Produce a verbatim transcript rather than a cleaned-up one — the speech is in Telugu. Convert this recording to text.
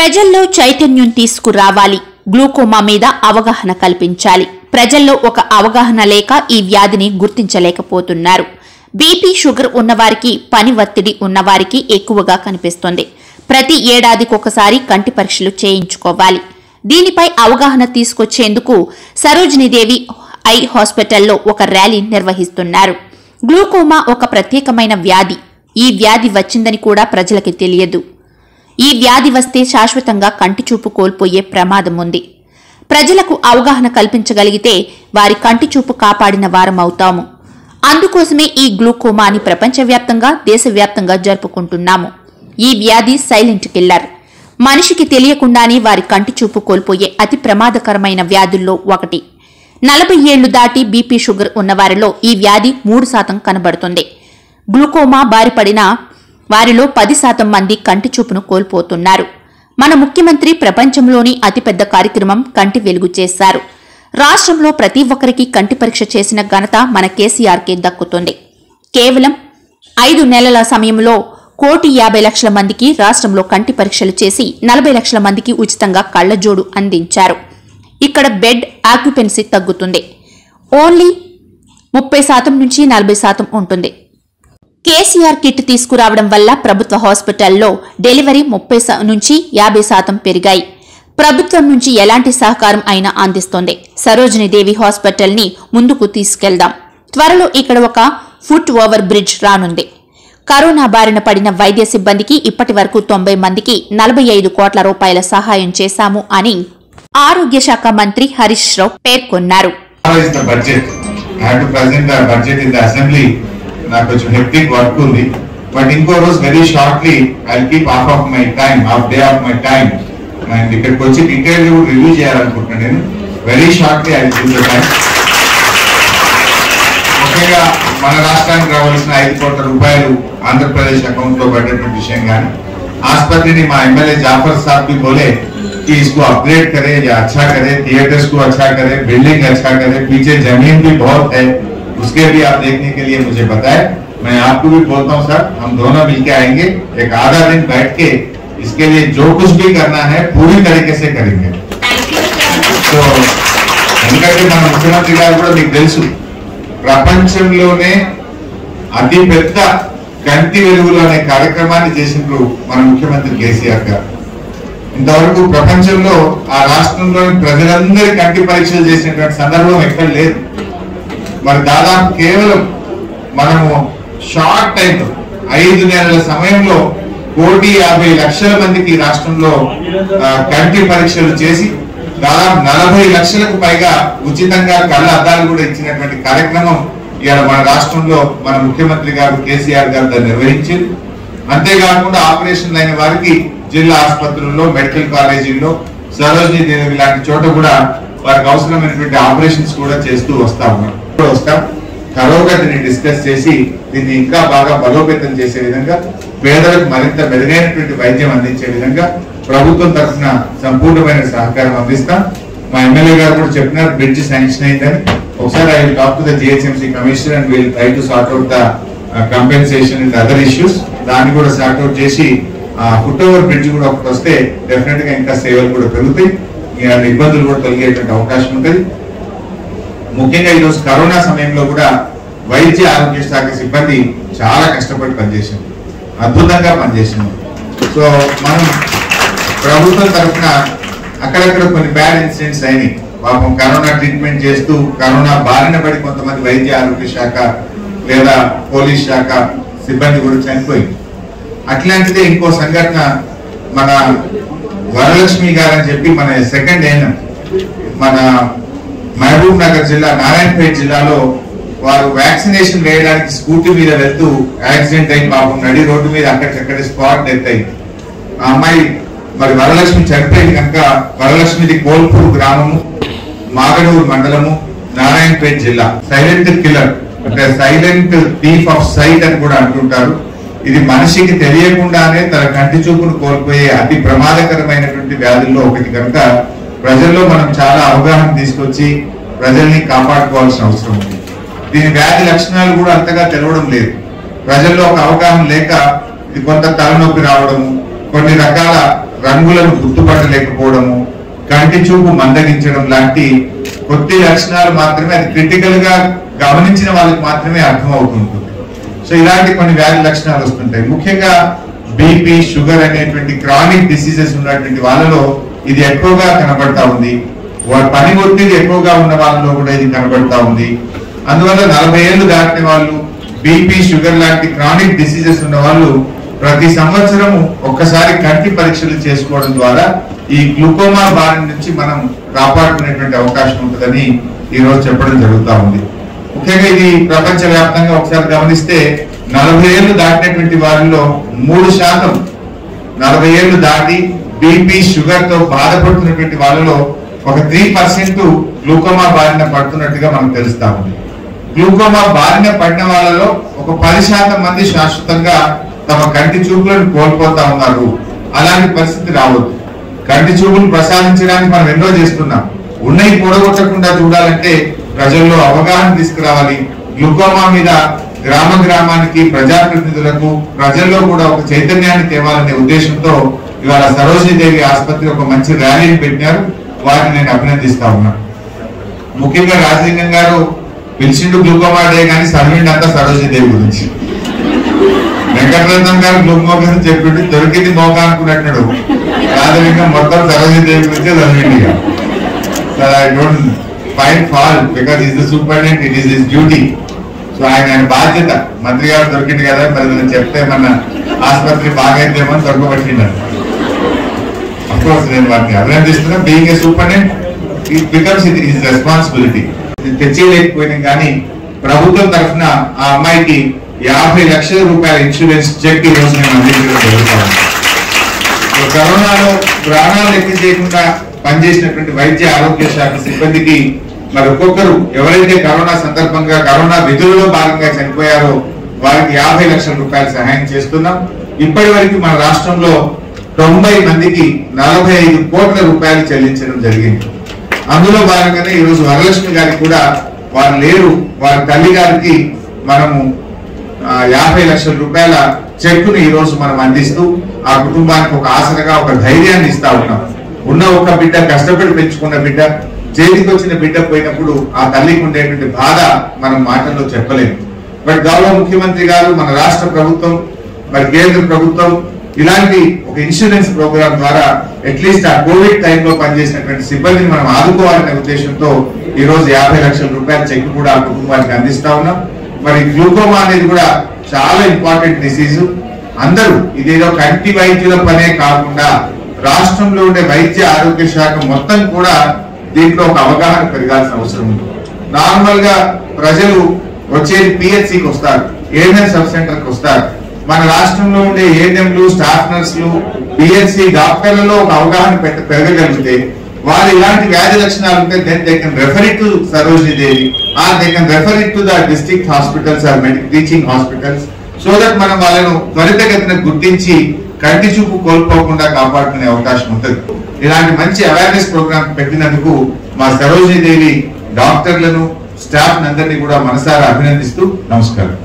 ప్రజల్లో చైతన్యం తీసుకురావాలి, గ్లూకోమా మీద అవగాహన కల్పించాలి. ప్రజల్లో ఒక అవగాహన లేక ఈ వ్యాధిని గుర్తించలేకపోతున్నారు. బీపీ, షుగర్ ఉన్నవారికి, పని ఒత్తిడి ఉన్నవారికి ఎక్కువగా కనిపిస్తుంది. ప్రతి ఏడాదికొకసారి కంటి పరీక్షలు చేయించుకోవాలి. దీనిపై అవగాహన తీసుకొచ్చేందుకు సరోజినీదేవి ఐ హాస్పిటల్లో ఒక ర్యాలీ నిర్వహిస్తున్నారు. గ్లూకోమా ఒక ప్రత్యేకమైన వ్యాధి. ఈ వ్యాధి వచ్చిందని కూడా ప్రజలకి తెలియదు. ఈ వ్యాధి వస్తే శాశ్వతంగా కంటి చూపు కోల్పోయే ప్రమాదం ఉంది. ప్రజలకు అవగాహన కల్పించగలిగితే వారి కంటి చూపు కాపాడిన వారమవుతాము. అందుకోసమే ఈ గ్లూకోమాని ప్రపంచవ్యాప్తంగా, దేశవ్యాప్తంగా జరుపుకుంటున్నాము. ఈ వ్యాధి సైలెంట్ కిల్లర్. మనిషికి తెలియకుండానే వారి కంటి చూపు కోల్పోయే అతి ప్రమాదకరమైన వ్యాధుల్లో ఒకటి. నలభై ఏళ్లు దాటి బీపీ, షుగర్ ఉన్నవారిలో ఈ వ్యాధి మూడు శాతం కనబడుతుంది. గ్లూకోమా బారిపడిన వారిలో పది శాతం మంది కంటి చూపును కోల్పోతున్నారు. మన ముఖ్యమంత్రి ప్రపంచంలోని అతిపెద్ద కార్యక్రమం కంటి వెలుగు చేశారు. రాష్ట్రంలో ప్రతి ఒక్కరికి కంటి పరీక్ష చేసిన ఘనత మన కేసీఆర్కే దక్కుతుంది. కేవలం ఐదు నెలల సమయంలో కోటి యాభై లక్షల మందికి రాష్ట్రంలో కంటి పరీక్షలు చేసి నలభై లక్షల మందికి ఉచితంగా కళ్లజోడు అందించారు. ఇక్కడ బెడ్ ఆక్యుపెన్సీ తగ్గుతుంది. ఓన్లీ ముప్పై శాతం నుంచి నలభై శాతం ఉంటుంది. కేసీఆర్ కిట్ తీసుకురావడం వల్ల ప్రభుత్వ హాస్పిటల్లో డెలివరీ ముప్పై నుంచి యాభై శాతం పెరిగాయి. ప్రభుత్వం నుంచి ఎలాంటి సహకారం అయినా అందిస్తోంది. సరోజినీదేవి హాస్పిటల్ ని ముందుకు తీసుకెళ్దాం. త్వరలో ఇక్కడ ఒక ఫుట్ ఓవర్ బ్రిడ్జ్ రానుంది. కరోనా బారిన పడిన వైద్య సిబ్బందికి ఇప్పటి వరకు తొంభై మందికి నలభై ఐదు కోట్ల రూపాయల సహాయం చేశాము అని ఆరోగ్య శాఖ మంత్రి హరీష్ రావు పేర్కొన్నారు. నాకు కొంచెం హెక్టిక్ వర్క్ ఉంది, బట్ ఇంకో రోజు very shortly I keep half of my time half day of my time and ఇక్కడికి వచ్చి డీటెయిల్ గా రివ్యూ చేయాలనుకుంటున్నాను. నేను very shortly I give the time. ముఖ్యంగా మన రాష్ట్రానికి రావాల్సిన ఐదు కోట్ల రూపాయలు ఆంధ్రప్రదేశ్ అకౌంట్ లో పడ్డటువంటి విషయం కానీ, ఆసుపత్రిని మా ఎమ్మెల్యే జాఫర్ साहब भी बोले कि इसको अपग्रेड करे या अच्छा करे, थिएटर्स को अच्छा करे, बिल्डिंग अच्छा करे, पीछे जमीन भी बहुत है, उसके भी आप देखने के लिए मुझे बताए. मैं आपको भी बोलता हूँ सर, हम दोनों मिलके आएंगे, एक आधा दिन बैठ के इसके लिए जो कुछ भी करना है पूरी तरीके से करेंगे. तो ఎందుకంటే మన ముఖ్యమంత్రి గారు కూడా మీకు తెలుసు, ప్రపంచంలోనే అతి పెద్ద కంటి వెలుగులు అనే కార్యక్రమాన్ని చేసినప్పుడు మన ముఖ్యమంత్రి కేసీఆర్ గారు. ఇంతవరకు ప్రపంచంలో ఆ రాష్ట్రంలోని ప్రజలందరి కంటి పరీక్షలు చేసినటువంటి సందర్భం ఎక్కడ లేదు. మరి దాదాపు కేవలం మనము షార్ట్ టైం ఐదు నెలల సమయంలో కోటి యాభై లక్షల మందికి రాష్ట్రంలో కంటి పరీక్షలు చేసి దాదాపు నలభై లక్షలకు పైగా ఉచితంగా కళ్ళ అద్దాలు కూడా ఇచ్చినటువంటి కార్యక్రమం ఇవాళ మన రాష్ట్రంలో మన ముఖ్యమంత్రి గారు కేసీఆర్ గారు దాన్ని నిర్వహించారు. అంతేకాకుండా ఆపరేషన్ అయిన వారికి జిల్లా ఆసుపత్రుల్లో, మెడికల్ కాలేజీల్లో, సరోజినీ దేవి లాంటి చోట కూడా వారికి అవసరమైనటువంటి ఆపరేషన్స్ కూడా చేస్తూ వస్తా ఉన్నారు. వస్తాం తరోగా దీన్ని డిస్కస్ చేసి దీన్ని ఇంకా బాగా బలోపేతం చేసే విధంగా, పేదలకు మరింత మెరుగైనటువంటి వైద్యం అందించే విధంగా ప్రభుత్వం తరఫున సంపూర్ణమైన సహకారం అందిస్తాం. మా ఎమ్మెల్యే గారు కూడా చెప్పినారు బ్రిడ్జ్ శాంక్షన్ అయిందని. ఒకసారి I will talk to the GHMC commissioner and will try to sort out the compensation and other issues. దాన్ని కూడా సార్ట్ అవుట్ చేసి ఫుట్ ఓవర్ బ్రిడ్జ్ కూడా ఒకటి వస్తే డెఫినెట్ గా ఇంకా సేవలు కూడా పెరుగుతాయి, ఇబ్బందులు కూడా తొలగేటువంటి అవకాశం ఉంటుంది. ముఖ్యంగా ఈరోజు కరోనా సమయంలో కూడా వైద్య ఆరోగ్య శాఖ సిబ్బంది చాలా కష్టపడి పనిచేసింది, అద్భుతంగా పనిచేసింది. సో మనం ప్రభుత్వం తరఫున అక్కడక్కడ కొన్ని బ్యాడ్ ఇన్సిడెంట్స్ అయినాయి. పాపం కరోనా ట్రీట్మెంట్ చేస్తూ కరోనా బారిన పడి కొంతమంది వైద్య ఆరోగ్య శాఖ లేదా పోలీస్ శాఖ సిబ్బంది కూడా చనిపోయింది. అట్లాంటిదే ఇంకో సంఘటన, మన వరలక్ష్మి గారు అని చెప్పి మన సెకండ్ ఏఎన్ఎం మన మహబూబ్ నగర్ జిల్లా నారాయణపేట జిల్లాలో వారు వ్యాక్సినేషన్ వేయడానికి స్కూటీ మీద వెళ్తూ యాక్సిడెంట్ అయి పాపం నడి రోడ్డు మీద అక్కడికక్కడే స్పాట్ డెత్ అయింది. ఆ అమ్మాయి మరి వరలక్ష్మి చనిపోయింది కనుక వరలక్ష్మిది కోల్పూర్ గ్రామము, మాగడూరు మండలము, నారాయణపేట జిల్లా. సైలెంట్ కిల్లర్ అంటే సైలెంట్ థీఫ్ ఆఫ్ సైట్ అని కూడా అంటుంటారు. ఇది మనిషికి తెలియకుండానే తన కంటి చూపును కోల్పోయే అతి ప్రమాదకరమైనటువంటి వ్యాధుల్లో ఒకటి కనుక ప్రజల్లో మనం చాలా అవగాహన తీసుకొచ్చి ప్రజల్ని కాపాడుకోవాల్సిన అవసరం ఉంది. దీని వ్యాధి లక్షణాలు కూడా అంతగా తెలవడం లేదు. ప్రజల్లో ఒక అవగాహన లేక ఇది కొంత తలనొప్పి రావడము, కొన్ని రకాల రంగులను గుర్తుపట్టలేకపోవడము, కంటి చూపు మందగించడం లాంటి కొద్ది లక్షణాలు మాత్రమే, అది క్రిటికల్ గా గమనించిన వాళ్ళకి మాత్రమే అర్థం అవుతుంటుంది. సో ఇలాంటి కొన్ని వ్యాధి లక్షణాలు వస్తుంటాయి. ముఖ్యంగా బీపీ, షుగర్ అనేటువంటి క్రానిక్ డిసీజెస్ ఉన్నటువంటి వాళ్ళలో ఇది ఎక్కువగా కనబడతా ఉంది. పని ఒత్తిడి ఎక్కువగా ఉన్న వాళ్ళలో కూడా ఇది కనబడతా ఉంది. అందువల్ల నలభై ఏళ్ళు దాటిన వాళ్ళు, బీపీ, షుగర్ లాంటి క్రానిక్ డిసీజెస్ ఉన్న వాళ్ళు ప్రతి సంవత్సరం ఒక్కసారి కంటి పరీక్షలు చేసుకోవడం ద్వారా ఈ గ్లూకోమా బారి నుంచి మనం కాపాడుకునేటువంటి అవకాశం ఉంటుందని ఈ రోజు చెప్పడం జరుగుతూ ఉంది. ముఖ్యంగా ఇది ప్రపంచ వ్యాప్తంగా ఒకసారి గమనిస్తే నలభై ఏళ్ళు దాటినటువంటి వారిలో మూడు శాతం నలభై ఏళ్ళు దాటి బీపీ, షుగర్ తో బాధపడుతున్నటువంటి వాళ్ళలో ఒక త్రీ పర్సెంట్ గ్లూకోమా బారిన పడుతున్నట్టుగా మనకు తెలుస్తా ఉంది. గ్లూకోమా బారిన పడిన వాళ్ళలో ఒక పది శాతం మంది శాశ్వతంగా తమ కంటి చూపులను కోల్పోతా ఉన్నారు. అలాంటి పరిస్థితి రావద్దు. కంటి చూపులు ప్రసాదించడానికి మనం ఎన్నో చేస్తున్నాం. ఉన్నవి పొడగొట్టకుండా చూడాలంటే ప్రజల్లో అవగాహన తీసుకురావాలి. గ్లూకోమా మీద గ్రామ గ్రామానికి, ప్రజాప్రతినిధులకు, ప్రజల్లో కూడా ఒక చైతన్యాన్ని తేవాలనే ఉద్దేశంతో ఇవాళ సరోజినీదేవి ఆసుపత్రి ఒక మంచి ర్యాలీని పెట్టినారు. వారిని నేను అభినందిస్తా ఉన్నా. ముఖ్యంగా రాజలింగం గారు పిలిచిండు గ్లూకోమా డే కానీ చదివిండి అంతా సరోజినీదేవి గురించి. వెంకటరత్నం గారు గ్లూకోమా గురించి చెప్పిండు, దొరికింది మోక అనుకున్నట్టు రాజలింగం మొత్తం సరోజినీదేవి గురించే చదివిండి. I don't find fault because is the superintendent, it is his duty. So ఆయన ఆయన బాధ్యత. మంత్రి గారు దొరికింది కదా, మరి నేను చెప్తే మన ఆసుపత్రి బాగైతేమో దొరకబట్టినారు. అఫ్కోర్స్ నేను వాటిని అభినందిస్తున్నా. Being a superintendent it becomes it is responsibility. తెచ్చేయలేకపోయినా కానీ ప్రభుత్వం తరఫున ఆ అమ్మాయికి యాభై లక్షల రూపాయల ఇన్సూరెన్స్ చెక్ ఈ రోజు నేను అందించడం జరుగుతాను. కరోనాలో ప్రాణాలు లెక్క చేయకుండా పనిచేసినటువంటి వైద్య ఆరోగ్య శాఖ సిబ్బందికి మరి ఒక్కొక్కరు ఎవరైతే కరోనా సందర్భంగా కరోనా విధులలో భాగంగా చనిపోయారో వారికి యాభై లక్షల రూపాయల సహాయం చేస్తున్నాం. ఇప్పటి వరకు మన రాష్ట్రంలో తొంభై మందికి నలభై ఐదు కోట్ల రూపాయలు చెల్లించడం జరిగింది. అందులో భాగంగానే ఈ రోజు వరలక్ష్మి గారికి కూడా వారు లేరు, వారి తల్లి గారికి మనము యాభై లక్షల రూపాయల చెక్కును ఈ రోజు మనం అందిస్తూ ఆ కుటుంబానికి ఒక ఆసరగా, ఒక ధైర్యాన్ని ఇస్తా ఉన్నాం. ఉన్న ఒక బిడ్డ, కష్టపడి పెంచుకున్న బిడ్డ, చేతికి వచ్చిన బిడ్డ పోయినప్పుడు ఆ తల్లికి ఉండేటువంటి బాధ మనం మాటల్లో చెప్పలేము. బట్ గౌరవ ముఖ్యమంత్రి గారు, మన రాష్ట్ర ప్రభుత్వం, మరి కేంద్ర ప్రభుత్వం ఇలాంటి ఒక ఇన్సూరెన్స్ ప్రోగ్రామ్ ద్వారా అట్లీస్ట్ ఆ కోవిడ్ టైంలో పనిచేసినటువంటి సిబ్బందిని మనం ఆదుకోవాలనే ఉద్దేశంతో ఈ రోజు యాభై లక్షల రూపాయల చెక్ కూడా ఆ కుటుంబానికి అందిస్తా ఉన్నాం. మరి గ్లూకోమా అనేది కూడా చాలా ఇంపార్టెంట్ డిసీజ్. అందరూ ఇదేదో కంటి వైద్యుల పనే కాకుండా రాష్ట్రంలో ఉండే వైద్య ఆరోగ్య శాఖ మొత్తం కూడా దీంట్లో ఒక అవగాహన పెరగాల్సిన అవసరం ఉంది. నార్మల్ గా ప్రజలు వచ్చేది పిహెచ్సికి వస్తారు, ఏఎన్ఎం సబ్ సెంటర్ కి వస్తారు. మన రాష్ట్రంలో ఉండే ఏఎన్ఎంలు, స్టాఫ్ నర్సులు, పిహెచ్సి డాక్టర్లలో ఒక అవగాహన పెరగగలిగితే వాళ్ళు ఇలాంటి వ్యాధి లక్షణాలు ఉంటే then they can refer it to Sarojini Devi or they can refer it to the district hospitals or teaching hospitals, so that మనం వాళ్ళను త్వరితగతిన గుర్తించి కంటి చూపు కోల్పోకుండా కాపాడుకునే అవకాశం ఉంటుంది. ఇలాంటి మంచి అవేర్నెస్ ప్రోగ్రామ్ పెట్టినందుకు మా సరోజినీదేవి డాక్టర్లను, స్టాఫ్ అందరినీ కూడా మనసారా అభినందిస్తూ నమస్కారం.